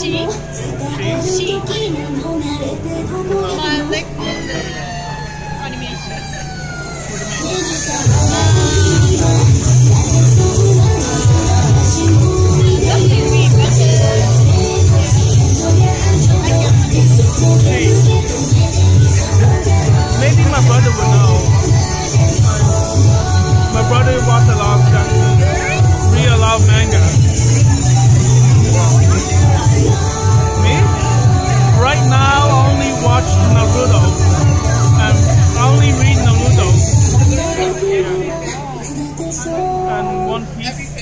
She. I like the animation. Maybe my brother would know. My brother watched a lot of Japanese, read a lot of manga. Me? Right now, I only watch Naruto. I only read Naruto. Yeah. And One Piece.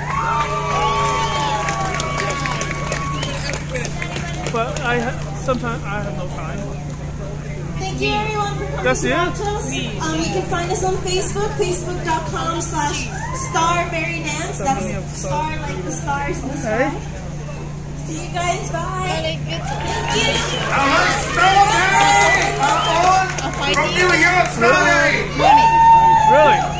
But sometimes I have no time. Thank you everyone for coming That's to it? watch us. You can find us on Facebook, facebook.com/StarMaryNance. That's star like the stars in the sky. See you guys, bye. From New York, Really?